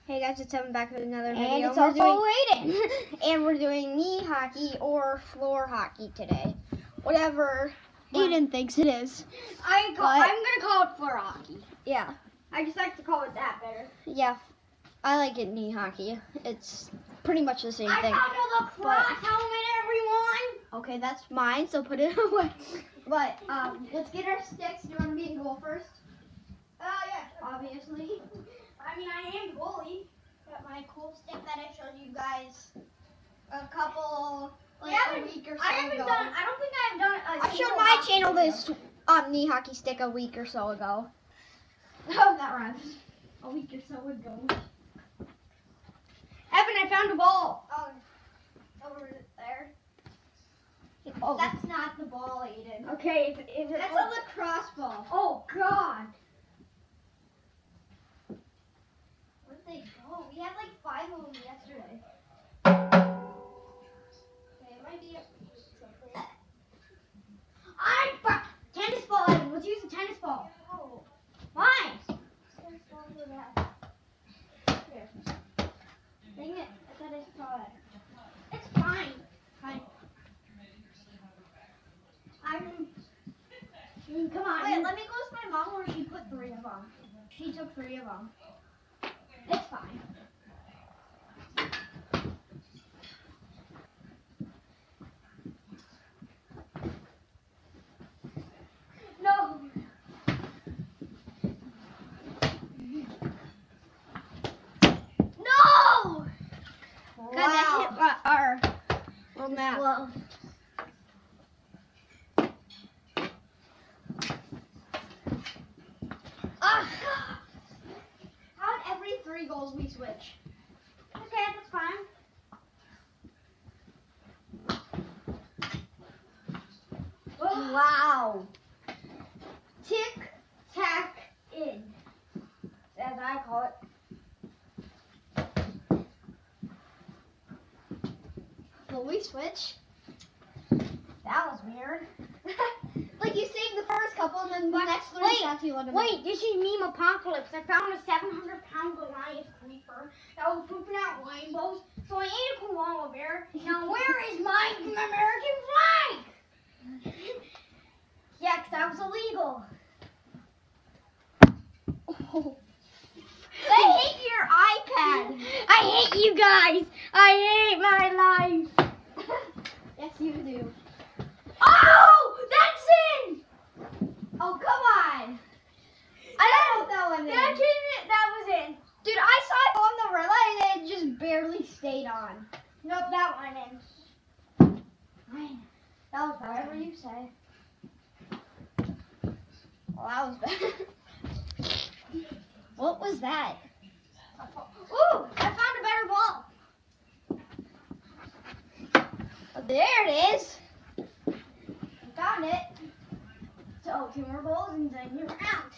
Hey guys, it's Evan back with another video. And it's also Aiden. And we're doing knee hockey or floor hockey today. Whatever Aiden thinks it is. I'm gonna call it floor hockey. Yeah. I just like to call it that better. Yeah, I like it knee hockey. It's pretty much the same thing. I found a lacrosse helmet, everyone. Okay, that's mine, so put it away. But let's get our sticks. Do you want to be in goal first? Yeah. Obviously. I mean, I am goalie. Got my cool stick that I showed you guys a couple, a week or so ago. I don't think I've done a I showed my channel this knee hockey stick a week or so ago. Oh, that rhymes. A week or so ago. Evan, I found a ball. Oh, over there. Oh. That's not the ball, Aiden. Okay, is it? That's a lacrosse ball. Oh God. Where'd they go? We had like 5 of them yesterday. Okay, it might be a Tennis ball, Evan. Let's use a tennis ball. Oh. Why? Tennis ball over there. Here. Dang it. I thought I saw it. It's fine. Fine. Come on. Wait, let me go with my mom where she put 3 of them. She took 3 of them. It's fine. No. No! God, that hit our little map. Well, how at every 3 goals we switch? Okay, that's fine. Wow. Tick, tack, in. As I call it. Will we switch? That was weird. Like you saved the first couple and then the next 3 shots you let him Wait, this is meme apocalypse. I found a 700-pound Goliath creeper that was pooping out rainbows. So I ate a koala bear. Now where is my American flag? Yeah, 'cause that was illegal. Oh. I hate your iPad. I hate you guys. I hate my life. Yes, you do. Oh, that's in. Oh, come on. I don't know that one in. That was in. Dude, I saw it on the relay and it just barely stayed on. Nope, that one in. Fine. That was whatever you say. Well, that was bad. What was that? Ooh, I found a better ball. Oh, there it is. Found it. So 2 more balls and then you're out.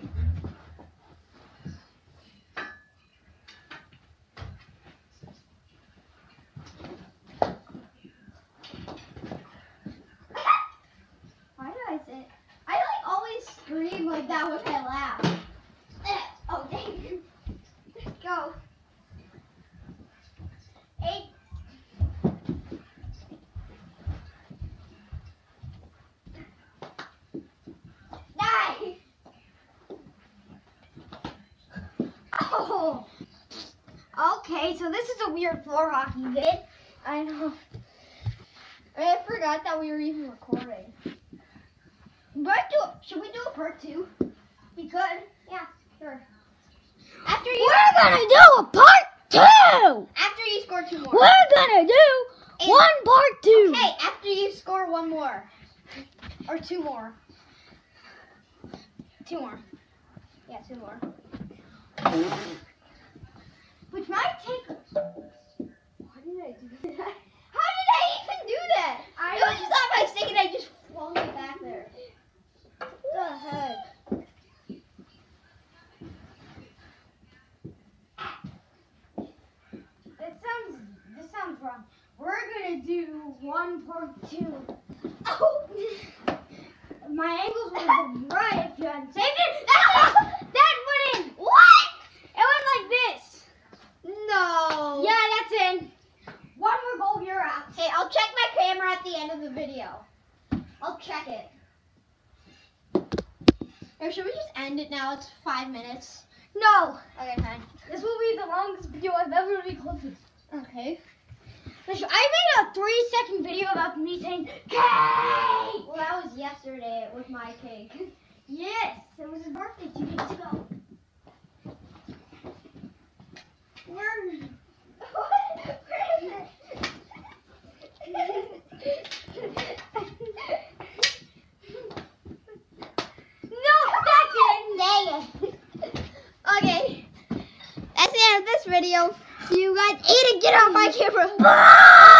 Why did I say? I like always scream like that when I laugh. Oh, dang you. Go. 8. Die. Oh. Okay, so this is a weird floor hockey vid. I know. I forgot that we were even recording. Should we do a part 2? We could. Yeah, sure. We're gonna do a part 2. After you score 2 more. We're gonna do part 2. Okay, after you score 1 more. Or 2 more. 2 more. Yeah, 2 more. Which might take... Why did I do that? How did I even do that? It was just on my stick and I just flung it back there. What the heck? This sounds wrong. We're gonna do part 2. Oh! My ankles would have been right if you hadn't saved it. That went in! What? It went like this. the video. I'll check it. Or should we just end it now? It's 5 minutes. No. Okay, fine. This will be the longest video I've ever recorded. Okay. I made a 3-second video about me saying cake. Well, that was yesterday with my cake. Yes, it was his birthday 2 days ago. Where is it? No, that's it. Dang it. Okay. That's the end of this video. See you guys. Aiden, get out my camera.